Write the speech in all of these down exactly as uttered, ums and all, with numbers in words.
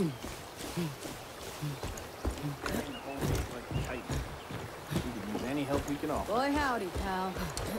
Any help we can offer. Boy, howdy, pal.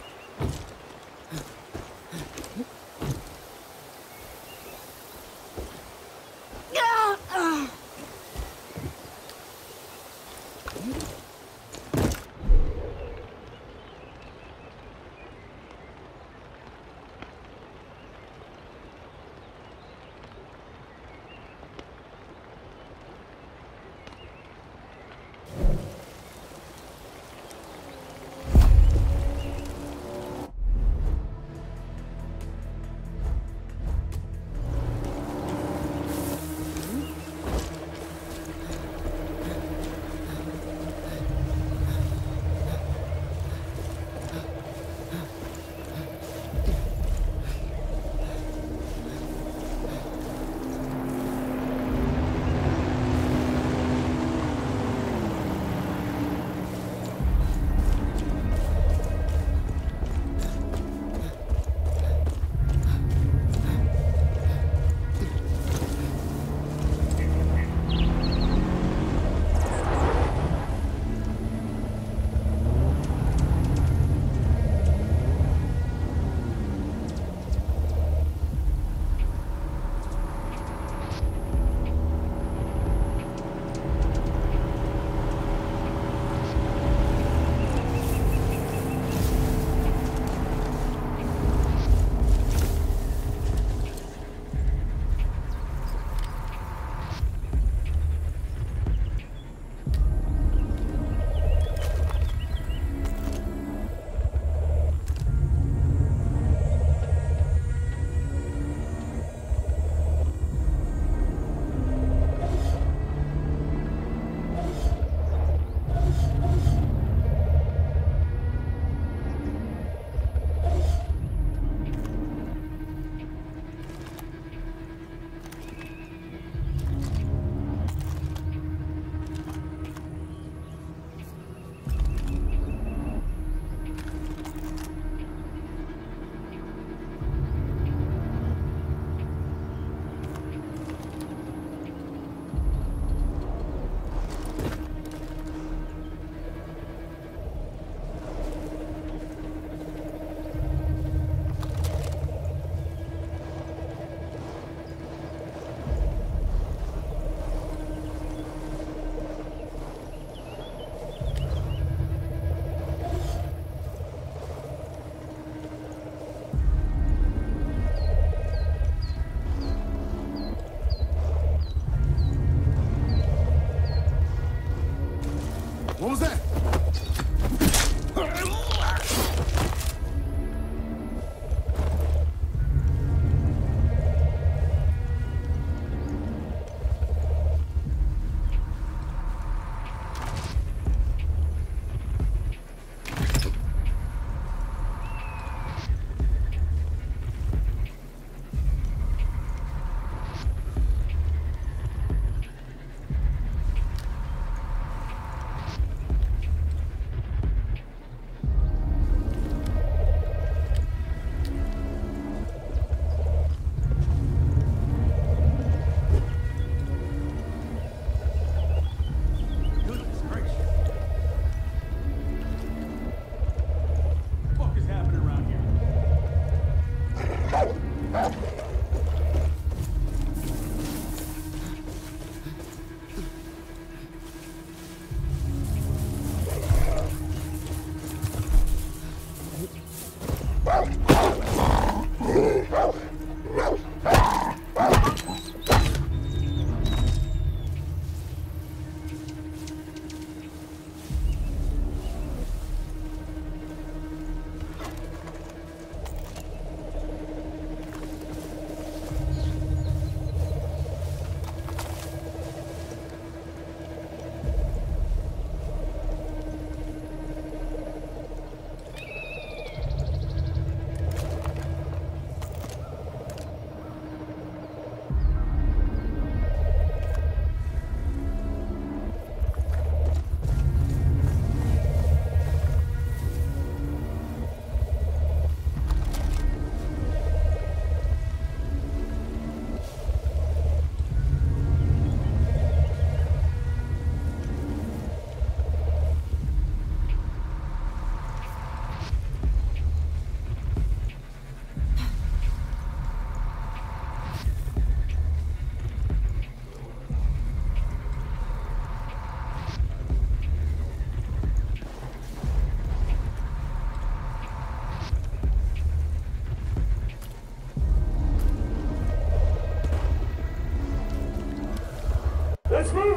What was that?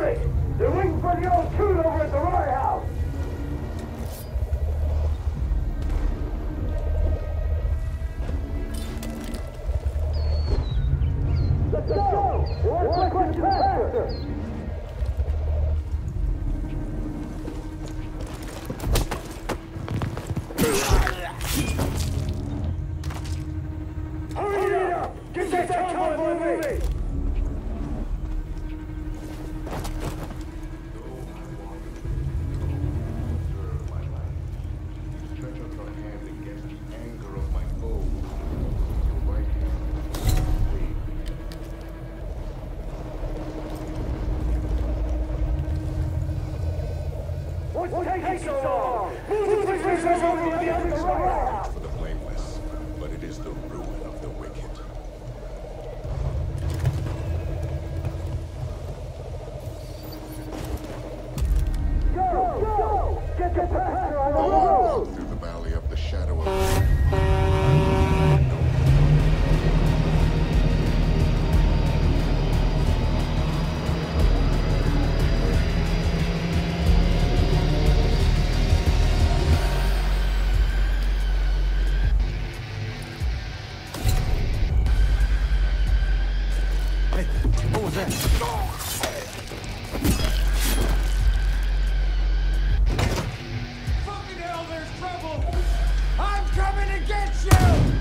moving! They're waiting for the old coot over at the Roy House! Let's go! What's the question faster? Hurry it up! Get that convoy moving! What's taking so long? Move the prisoners over to the other side! For the blameless, but it is the ruin of the wicked. Go! Go! Get the pastor on the road! Through the valley of the shadow of What was that? Fucking hell, there's trouble! I'm coming to get you!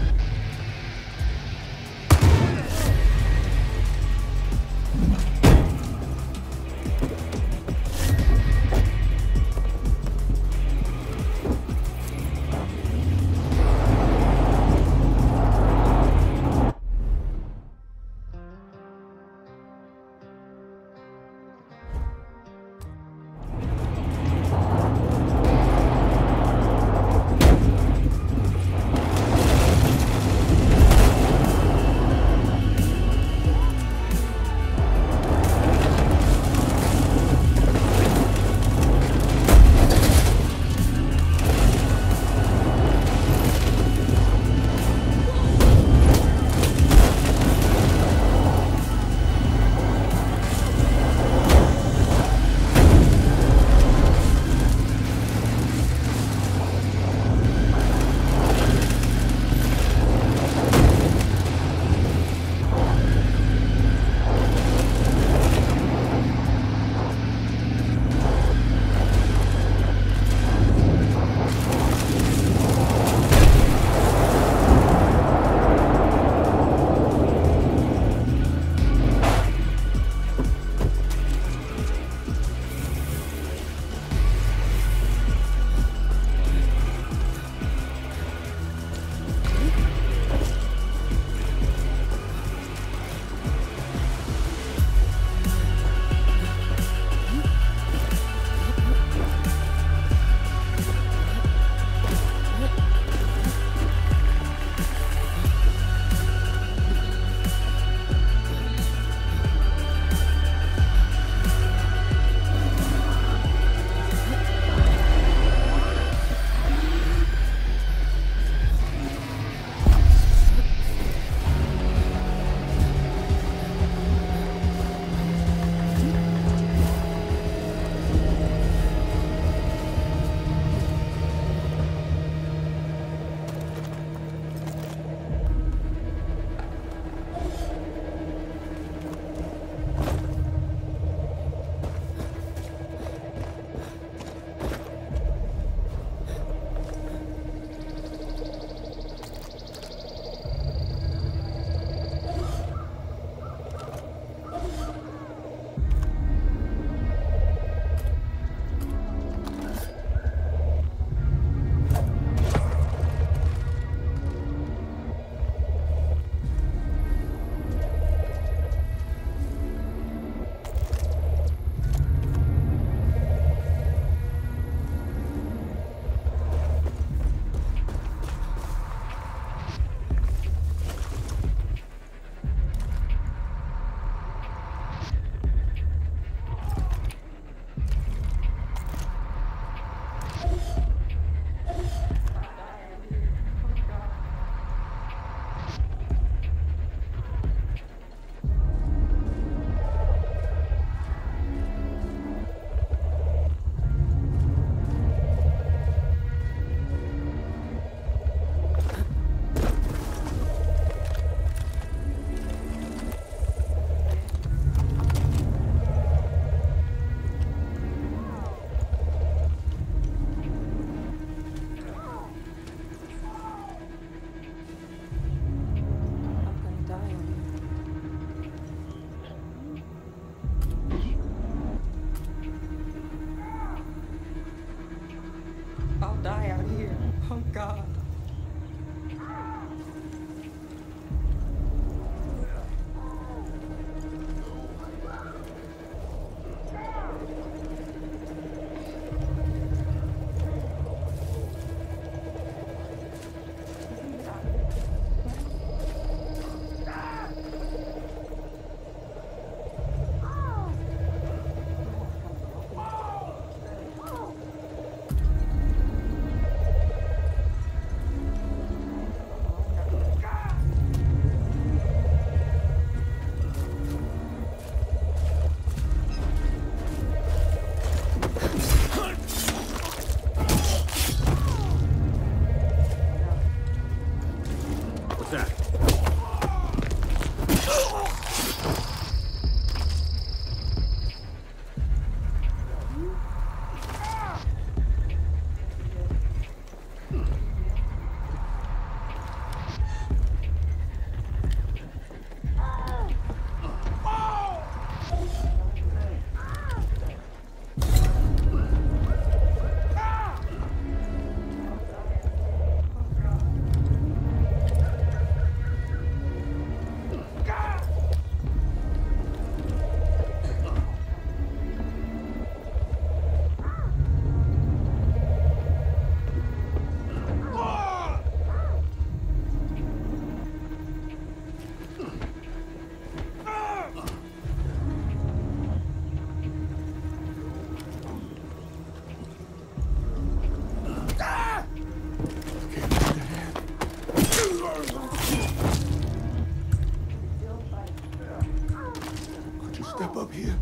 God. Step up here.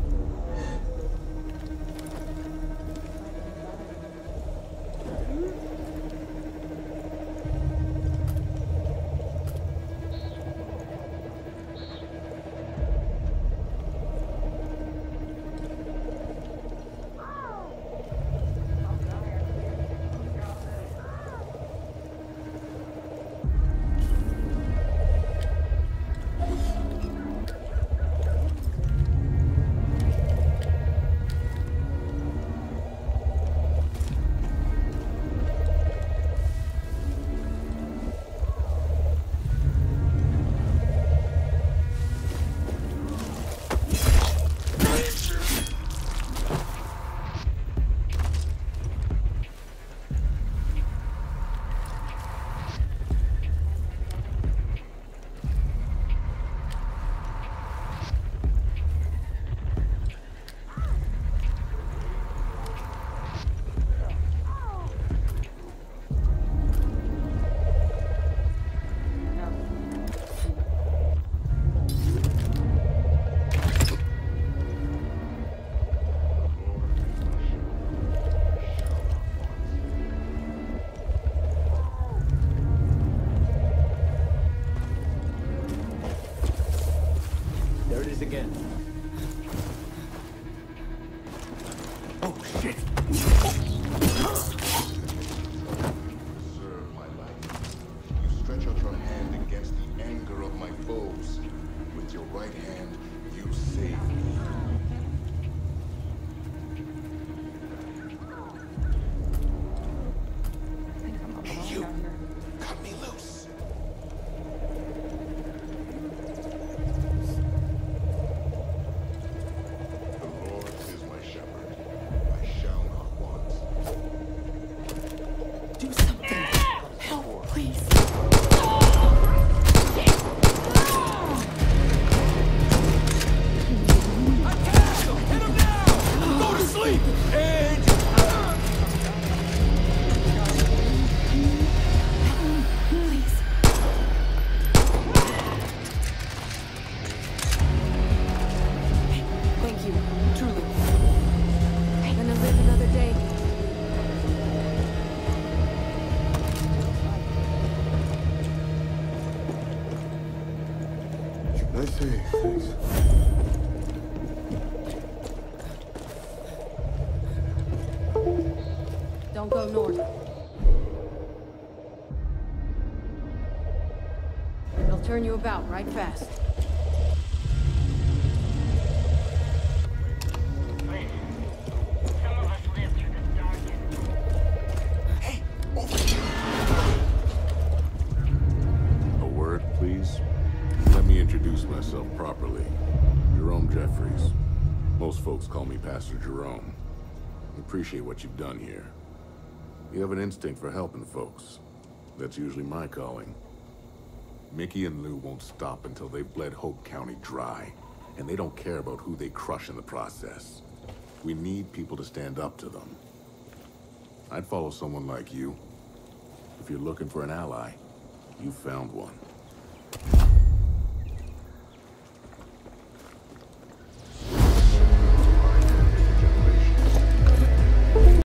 Again. Oh, shit! Preserve my life. You stretch out your hand against the anger of my foes. With your right hand, you save me. Hey, you! Cut me loose! I say, thanks. Don't go north. They'll turn you about right fast. Hey, over here! please? Let me introduce myself properly. Jerome Jeffries. Most folks call me Pastor Jerome. I appreciate what you've done here. You have an instinct for helping folks. That's usually my calling. Mickey and Lou won't stop until they've bled Hope County dry, and they don't care about who they crush in the process. We need people to stand up to them. I'd follow someone like you. If you're looking for an ally, you found one.